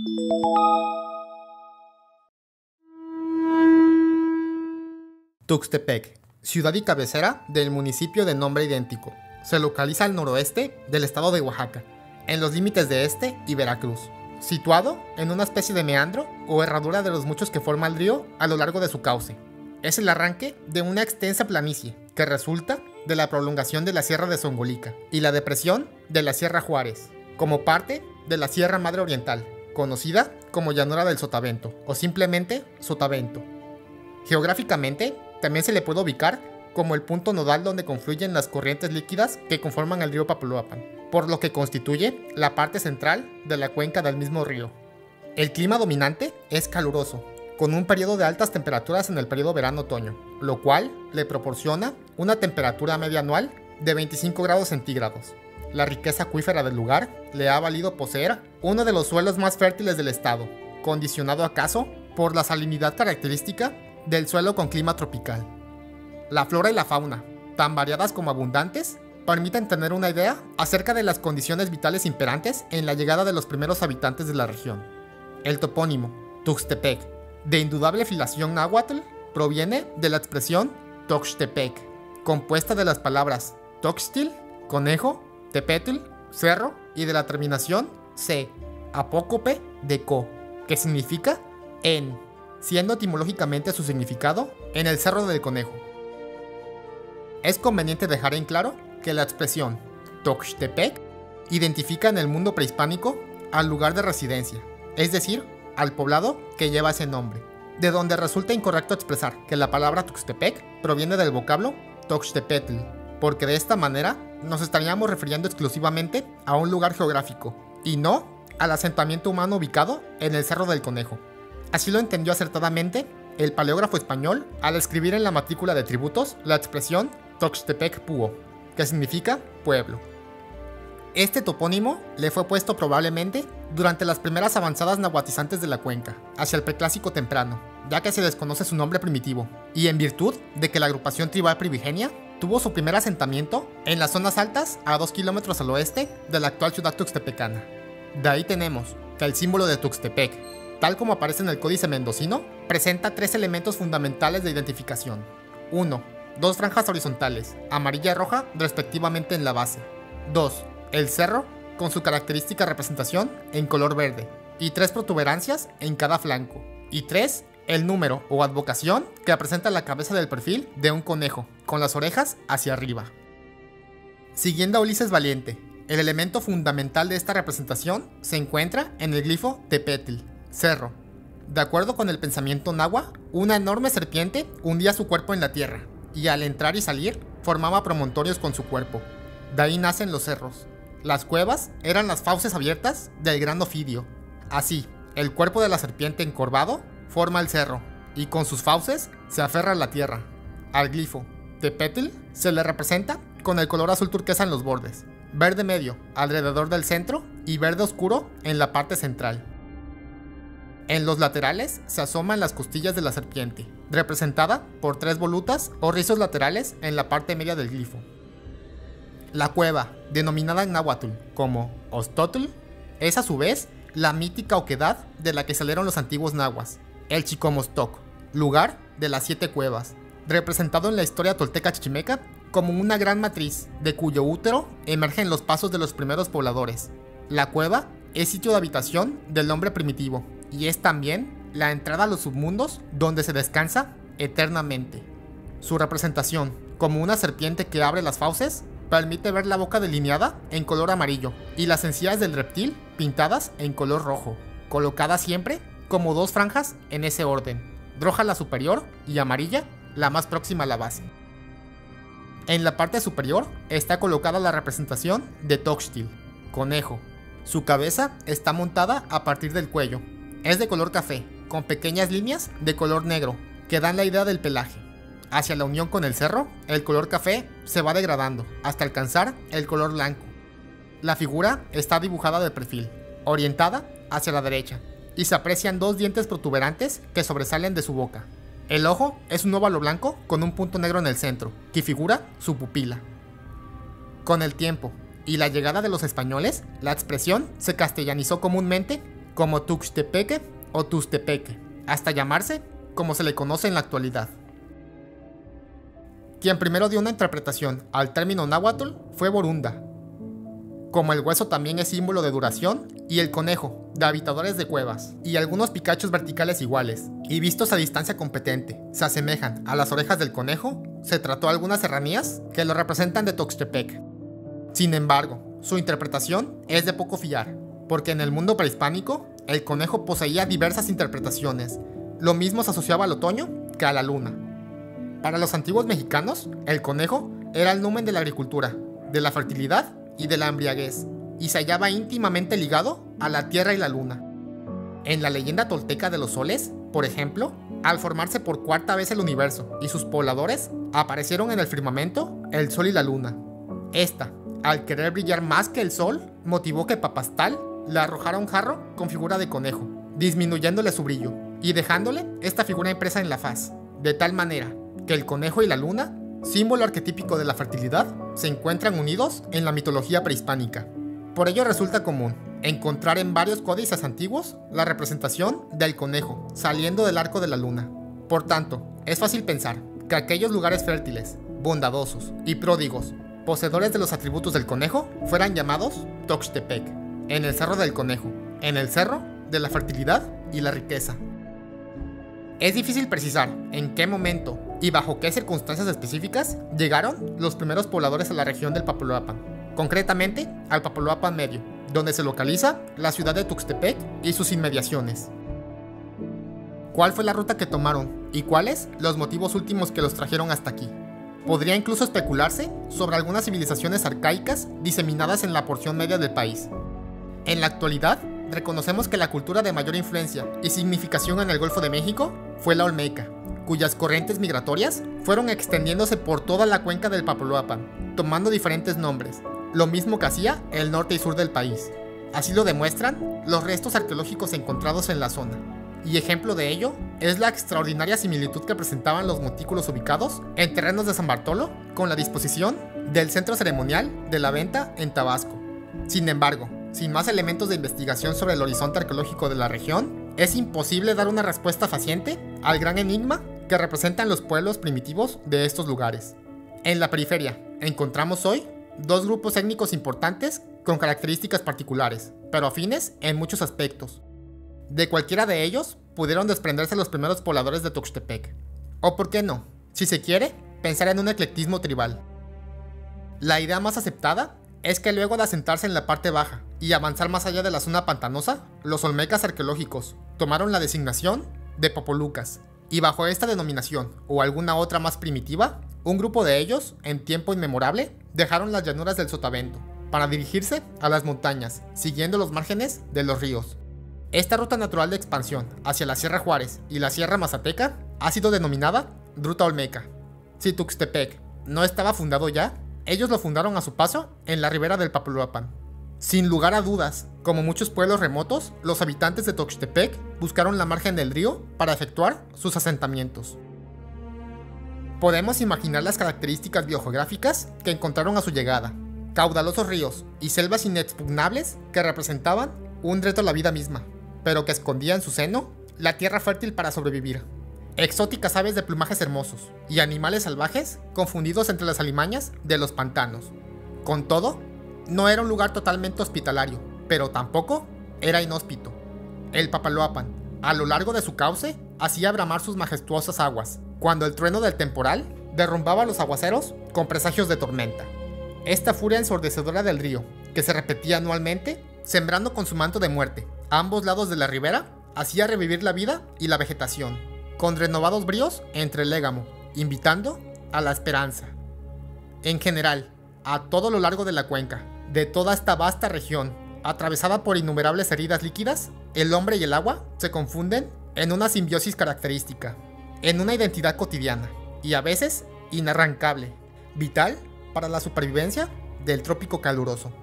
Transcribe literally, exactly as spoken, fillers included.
Tuxtepec, ciudad y cabecera del municipio de nombre idéntico. Se localiza al noroeste del estado de Oaxaca, en los límites de este y Veracruz, situado en una especie de meandro o herradura de los muchos que forma el río a lo largo de su cauce. Es el arranque de una extensa planicie que resulta de la prolongación de la Sierra de Zongolica y la depresión de la Sierra Juárez, como parte de la Sierra Madre Oriental, conocida como Llanura del Sotavento o simplemente Sotavento. Geográficamente, también se le puede ubicar como el punto nodal donde confluyen las corrientes líquidas que conforman el río Papaloapan, por lo que constituye la parte central de la cuenca del mismo río. El clima dominante es caluroso, con un periodo de altas temperaturas en el periodo verano-otoño, lo cual le proporciona una temperatura media anual de veinticinco grados centígrados. La riqueza acuífera del lugar le ha valido poseer uno de los suelos más fértiles del estado, condicionado acaso por la salinidad característica del suelo con clima tropical. La flora y la fauna, tan variadas como abundantes, permiten tener una idea acerca de las condiciones vitales imperantes en la llegada de los primeros habitantes de la región. El topónimo Tuxtepec, de indudable filiación náhuatl, proviene de la expresión Toxtepec, compuesta de las palabras Toxtil, conejo, Tepetl, cerro, y de la terminación C, apócope de co, que significa en, siendo etimológicamente su significado en el cerro del conejo. Es conveniente dejar en claro que la expresión Toxtepec identifica en el mundo prehispánico al lugar de residencia, es decir, al poblado que lleva ese nombre, de donde resulta incorrecto expresar que la palabra Tuxtepec proviene del vocablo Toxtepetl, porque de esta manera nos estaríamos refiriendo exclusivamente a un lugar geográfico, y no al asentamiento humano ubicado en el Cerro del Conejo. Así lo entendió acertadamente el paleógrafo español al escribir en la matrícula de tributos la expresión Toxtepec Puo, que significa pueblo. Este topónimo le fue puesto probablemente durante las primeras avanzadas nahuatizantes de la cuenca, hacia el preclásico temprano, ya que se desconoce su nombre primitivo, y en virtud de que la agrupación tribal primigenia tuvo su primer asentamiento en las zonas altas a dos kilómetros al oeste de la actual ciudad tuxtepecana. De ahí tenemos que el símbolo de Tuxtepec, tal como aparece en el Códice Mendocino, presenta tres elementos fundamentales de identificación. uno. Dos franjas horizontales, amarilla y roja, respectivamente en la base. dos. El cerro, con su característica representación en color verde. Y tres protuberancias en cada flanco. Y tres. El número o advocación que representa la cabeza del perfil de un conejo, con las orejas hacia arriba. Siguiendo a Ulises Valiente, el elemento fundamental de esta representación se encuentra en el glifo Tepetl, cerro. De acuerdo con el pensamiento náhuatl, una enorme serpiente hundía su cuerpo en la tierra, y al entrar y salir, formaba promontorios con su cuerpo. De ahí nacen los cerros. Las cuevas eran las fauces abiertas del gran ofidio. Así, el cuerpo de la serpiente encorvado forma el cerro, y con sus fauces se aferra a la tierra. Al glifo Tepetl se le representa con el color azul turquesa en los bordes, verde medio alrededor del centro y verde oscuro en la parte central. En los laterales se asoman las costillas de la serpiente, representada por tres volutas o rizos laterales en la parte media del glifo. La cueva, denominada en náhuatl como Ostotl, es a su vez la mítica oquedad de la que salieron los antiguos nahuas, el Chicomostoc, lugar de las siete cuevas, representado en la historia tolteca chichimeca como una gran matriz de cuyo útero emergen los pasos de los primeros pobladores. La cueva es sitio de habitación del hombre primitivo y es también la entrada a los submundos donde se descansa eternamente. Su representación, como una serpiente que abre las fauces, permite ver la boca delineada en color amarillo y las encías del reptil pintadas en color rojo, colocadas siempre como dos franjas en ese orden, roja la superior y amarilla la más próxima a la base. En la parte superior está colocada la representación de Toxtil, conejo. Su cabeza está montada a partir del cuello. Es de color café, con pequeñas líneas de color negro, que dan la idea del pelaje. Hacia la unión con el cerro, el color café se va degradando hasta alcanzar el color blanco. La figura está dibujada de perfil, orientada hacia la derecha, y se aprecian dos dientes protuberantes que sobresalen de su boca. El ojo es un óvalo blanco con un punto negro en el centro, que figura su pupila. Con el tiempo y la llegada de los españoles, la expresión se castellanizó comúnmente como Tuxtepeque o Tustepeque, hasta llamarse como se le conoce en la actualidad. Quien primero dio una interpretación al término náhuatl fue Borunda. Como el hueso también es símbolo de duración, y el conejo, de habitadores de cuevas, y algunos picachos verticales iguales, y vistos a distancia competente, se asemejan a las orejas del conejo, se trató algunas serranías que lo representan de Tuxtepec. Sin embargo, su interpretación es de poco fiar, porque en el mundo prehispánico, el conejo poseía diversas interpretaciones. Lo mismo se asociaba al otoño que a la luna. Para los antiguos mexicanos, el conejo era el numen de la agricultura, de la fertilidad y de la embriaguez, y se hallaba íntimamente ligado a la tierra y la luna. En la leyenda tolteca de los soles, por ejemplo, al formarse por cuarta vez el universo y sus pobladores, aparecieron en el firmamento el sol y la luna. Esta, al querer brillar más que el sol, motivó que Papastal le arrojara un jarro con figura de conejo, disminuyéndole su brillo y dejándole esta figura impresa en la faz, de tal manera que el conejo y la luna, símbolo arquetípico de la fertilidad, se encuentran unidos en la mitología prehispánica. Por ello resulta común encontrar en varios códices antiguos la representación del conejo saliendo del arco de la luna. Por tanto, es fácil pensar que aquellos lugares fértiles, bondadosos y pródigos, poseedores de los atributos del conejo, fueran llamados Tuxtepec, en el Cerro del Conejo, en el Cerro de la Fertilidad y la Riqueza. Es difícil precisar en qué momento y bajo qué circunstancias específicas llegaron los primeros pobladores a la región del Papaloapan, concretamente al Papaloapan Medio, donde se localiza la ciudad de Tuxtepec y sus inmediaciones. ¿Cuál fue la ruta que tomaron y cuáles los motivos últimos que los trajeron hasta aquí? Podría incluso especularse sobre algunas civilizaciones arcaicas diseminadas en la porción media del país. En la actualidad, reconocemos que la cultura de mayor influencia y significación en el Golfo de México fue la olmeca, cuyas corrientes migratorias fueron extendiéndose por toda la cuenca del Papaloapan, tomando diferentes nombres, lo mismo que hacía el norte y sur del país. Así lo demuestran los restos arqueológicos encontrados en la zona, y ejemplo de ello es la extraordinaria similitud que presentaban los montículos ubicados en terrenos de San Bartolo con la disposición del centro ceremonial de la Venta en Tabasco. Sin embargo, sin más elementos de investigación sobre el horizonte arqueológico de la región, es imposible dar una respuesta fehaciente al gran enigma que representan los pueblos primitivos de estos lugares. En la periferia, encontramos hoy dos grupos étnicos importantes con características particulares, pero afines en muchos aspectos. De cualquiera de ellos pudieron desprenderse los primeros pobladores de Tuxtepec. O por qué no, si se quiere, pensar en un eclectismo tribal. La idea más aceptada es que luego de asentarse en la parte baja y avanzar más allá de la zona pantanosa, los olmecas arqueológicos tomaron la designación de Popolucas, y bajo esta denominación o alguna otra más primitiva, un grupo de ellos, en tiempo inmemorable, dejaron las llanuras del Sotavento para dirigirse a las montañas, siguiendo los márgenes de los ríos. Esta ruta natural de expansión hacia la Sierra Juárez y la Sierra Mazateca ha sido denominada Ruta Olmeca. Si Tuxtepec no estaba fundado ya, ellos lo fundaron a su paso en la ribera del Papaloapan. Sin lugar a dudas, como muchos pueblos remotos, los habitantes de Tuxtepec buscaron la margen del río para efectuar sus asentamientos. Podemos imaginar las características biogeográficas que encontraron a su llegada: caudalosos ríos y selvas inexpugnables que representaban un reto a la vida misma, pero que escondía en su seno la tierra fértil para sobrevivir. Exóticas aves de plumajes hermosos y animales salvajes confundidos entre las alimañas de los pantanos. Con todo, no era un lugar totalmente hospitalario, pero tampoco era inhóspito. El Papaloapan, a lo largo de su cauce, hacía bramar sus majestuosas aguas, cuando el trueno del temporal derrumbaba los aguaceros con presagios de tormenta. Esta furia ensordecedora del río, que se repetía anualmente, sembrando con su manto de muerte a ambos lados de la ribera, hacía revivir la vida y la vegetación, con renovados bríos entre el légamo, invitando a la esperanza. En general, a todo lo largo de la cuenca, de toda esta vasta región, atravesada por innumerables heridas líquidas, el hombre y el agua se confunden en una simbiosis característica, en una identidad cotidiana y a veces inarrancable, vital para la supervivencia del trópico caluroso.